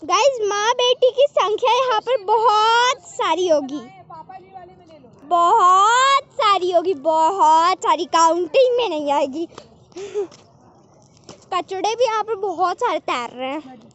Guys माँ बेटी की संख्या यहाँ पर बहुत सारी होगी, बहुत सारी होगी, बहुत सारी, काउंटिंग में नहीं आएगी। कचड़े भी यहाँ पर बहुत सारे तैर रहे हैं।